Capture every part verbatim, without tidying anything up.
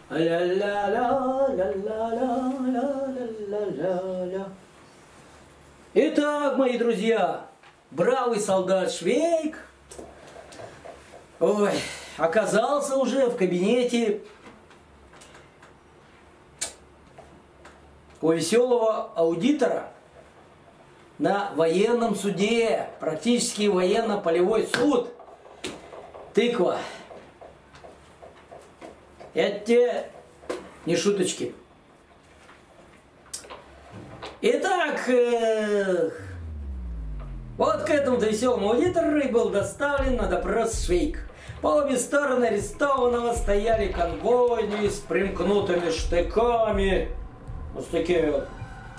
Ля-ля-ля-ля-ля-ля-ля-ля-ля. Итак, мои друзья, бравый солдат Швейк, ой, оказался уже в кабинете у веселого аудитора на военном суде, практически военно-полевой суд. Тыква. Это те не шуточки. Итак, э, вот к этому веселому аудитору был доставлен на допрос Швейк. По обе стороны арестованного стояли конвойные с примкнутыми штыками. Вот такие вот.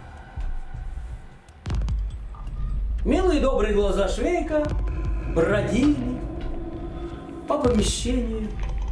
Милые добрые глаза Швейка бродили по помещению,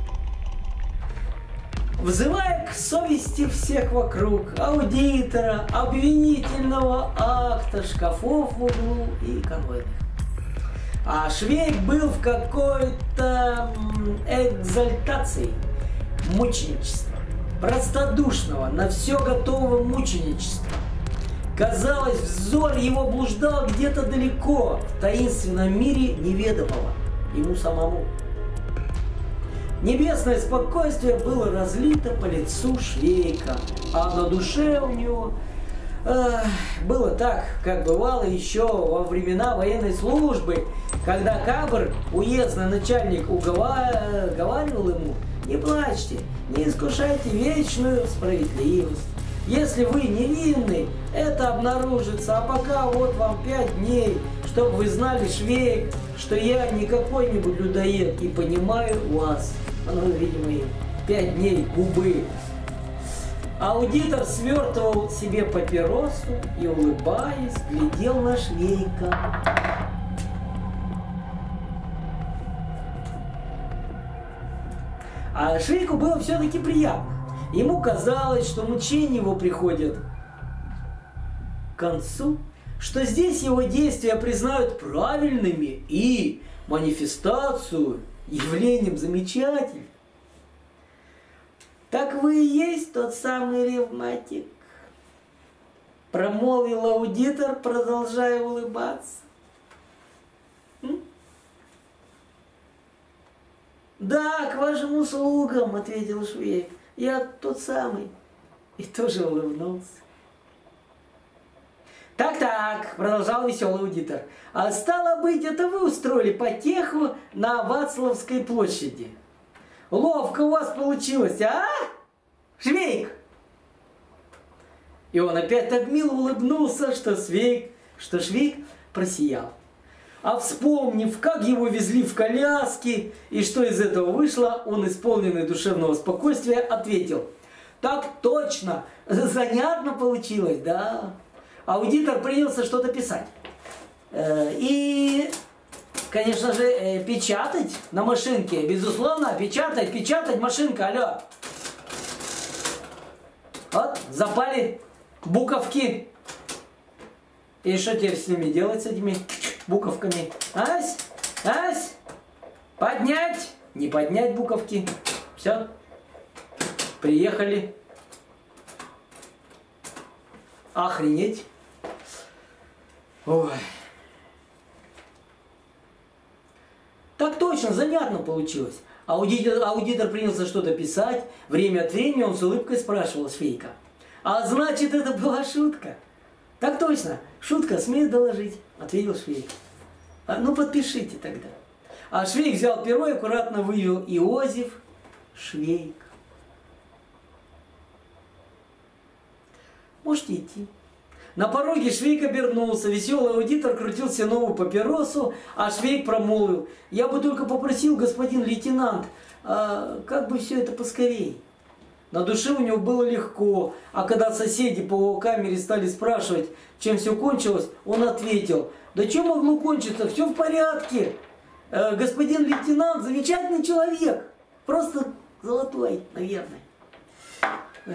взывая к совести всех вокруг, аудитора, обвинительного акта, шкафов в углу и конвойных. А Швейк был в какой-то экзальтации мученичества, простодушного, на все готового мученичества. Казалось, взор его блуждал где-то далеко, в таинственном мире неведомого ему самому. Небесное спокойствие было разлито по лицу Швейка, а на душе у него э, было так, как бывало еще во времена военной службы, когда Кабр, уездный начальник, уговаривал ему: не плачьте, не искушайте вечную справедливость. Если вы невинны, это обнаружится, а пока вот вам пять дней, чтобы вы знали, Швейк, что я не какой-нибудь людоед и понимаю вас. Ну, видимо, пять дней губы. Аудитор свертывал себе папиросу и, улыбаясь, глядел на Швейка. А Швейку было все-таки приятно. Ему казалось, что мучения его приходят к концу, что здесь его действия признают правильными и манифестацию явлением замечательным. Так вы и есть тот самый ревматик, промолвил аудитор, продолжая улыбаться. М? Да, к вашим услугам, ответил Швейк. Я тот самый. И тоже улыбнулся. Так-так, продолжал веселый аудитор. А стало быть, это вы устроили потеху на Вацлавской площади. Ловко у вас получилось, а? Швейк! И он опять так мило улыбнулся, что Швейк, что Швейк просиял. А вспомнив, как его везли в коляске и что из этого вышло, он, исполненный душевного спокойствия, ответил: так точно, занятно получилось, да. Аудитор принялся что-то писать. И, конечно же, печатать на машинке, безусловно, печатать, печатать машинка, алло. Вот, запали буковки. И что теперь с ними делать, с этими буковками? Ась, ась, поднять, не поднять буковки. Все, приехали. Охренеть. Ой. Так точно, занятно получилось. Аудитор, аудитор принялся что-то писать. Время от времени он с улыбкой спрашивал Швейка: а значит, это была шутка? Так точно, шутка, смею доложить, ответил Швейк. А, ну подпишите тогда. А Швейк взял перо и аккуратно вывел: Иозеф Швейк. Можете идти. На пороге Швейк обернулся. Веселый аудитор крутил себе новую папиросу, а Швейк промолвил: я бы только попросил, господин лейтенант, а как бы все это поскорей. На душе у него было легко, а когда соседи по камере стали спрашивать, чем все кончилось, он ответил: да что могло кончиться, все в порядке. Э, господин лейтенант замечательный человек, просто золотой, наверное. Ой.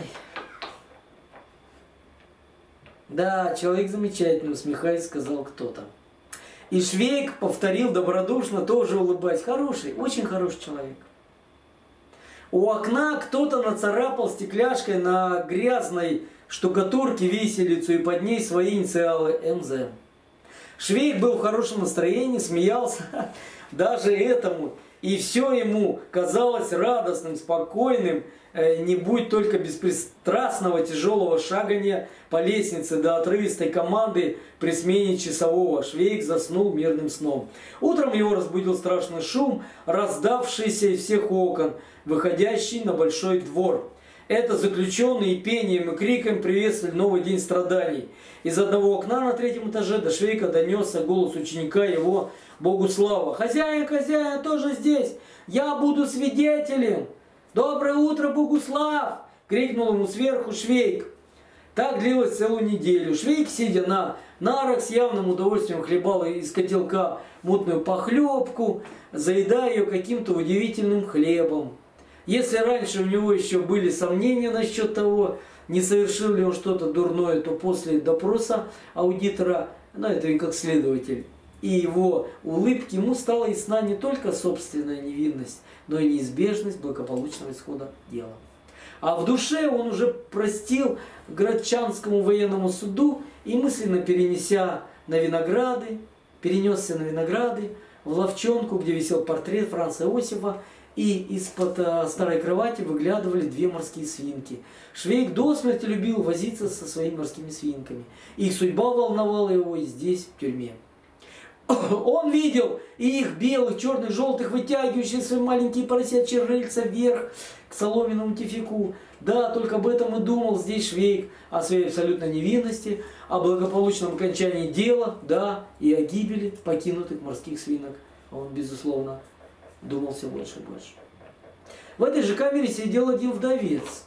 Да, человек замечательный, усмехаясь, сказал кто-то. И Швейк повторил добродушно, тоже улыбаясь: хороший, очень хороший человек. У окна кто-то нацарапал стекляшкой на грязной штукатурке виселицу и под ней свои инициалы эм зэ. Швейк был в хорошем настроении, смеялся даже этому. И все ему казалось радостным, спокойным, не будь только беспристрастного тяжелого шагания по лестнице до отрывистой команды при смене часового. Швейк заснул мирным сном. Утром его разбудил страшный шум, раздавшийся из всех окон, выходящий на большой двор. Это заключенные пением и криком приветствовали новый день страданий. Из одного окна на третьем этаже до Швейка донесся голос ученика его Богуслава. «Хозяин, хозяин, тоже здесь! Я буду свидетелем!» «Доброе утро, Богуслав!» — крикнул ему сверху Швейк. Так длилось целую неделю. Швейк, сидя на нарах, с явным удовольствием хлебал из котелка мутную похлебку, заедая ее каким-то удивительным хлебом. Если раньше у него еще были сомнения насчет того, не совершил ли он что-то дурное, то после допроса аудитора, ну это и как следователь, и его улыбки, ему стала ясна не только собственная невинность, но и неизбежность благополучного исхода дела. А в душе он уже простил Градчанскому военному суду и, мысленно перенеся на винограды, перенесся на винограды в ловчонку, где висел портрет Франца Иосифа, и из-под э, старой кровати выглядывали две морские свинки. Швейк до смерти любил возиться со своими морскими свинками. Их судьба волновала его и здесь, в тюрьме. Он видел и их белых, черных, желтых, вытягивающих свои маленькие поросячьи рыльца вверх к соломенному тюфяку. Да, только об этом и думал здесь Швейк, о своей абсолютной невинности, о благополучном окончании дела, да, и о гибели покинутых морских свинок. Он, безусловно, думал все больше и больше. В этой же камере сидел один вдовец.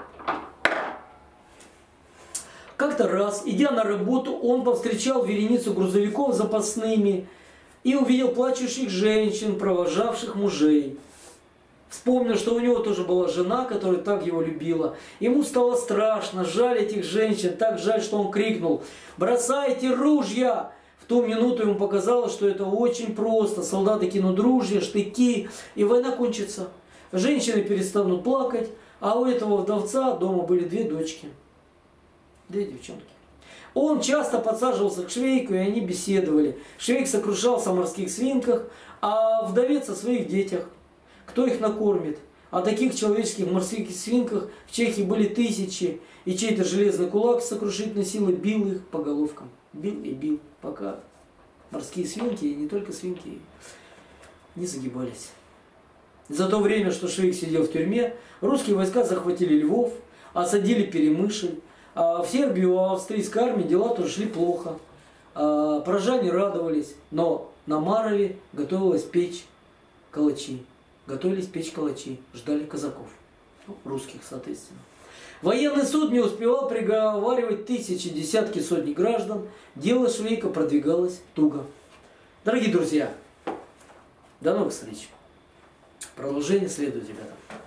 Как-то раз, идя на работу, он повстречал вереницу грузовиков запасными и увидел плачущих женщин, провожавших мужей. Вспомнил, что у него тоже была жена, которая так его любила. Ему стало страшно, жаль этих женщин, так жаль, что он крикнул: «Бросайте ружья!» В ту минуту ему показалось, что это очень просто. Солдаты кинут ружья, штыки, и война кончится. Женщины перестанут плакать, а у этого вдовца дома были две дочки. Две девчонки. Он часто подсаживался к Швейку, и они беседовали. Швейк сокрушался о морских свинках, а вдовец о своих детях. Кто их накормит? О таких человеческих морских свинках в Чехии были тысячи, и чей-то железный кулак с сокрушительной силой бил их по головкам. Бил и бил, пока морские свинки, и не только свинки, не загибались. За то время, что Швейк сидел в тюрьме, русские войска захватили Львов, осадили Перемышль. А в Сербии у австрийской армии дела тоже шли плохо. А поражане радовались, но на Марове готовилась печь калачи. Готовились печь калачи, ждали казаков, ну, русских, соответственно. Военный суд не успевал приговаривать тысячи, десятки, сотни граждан. Дело Швейка продвигалось туго. Дорогие друзья, до новых встреч. Продолжение следует, ребята.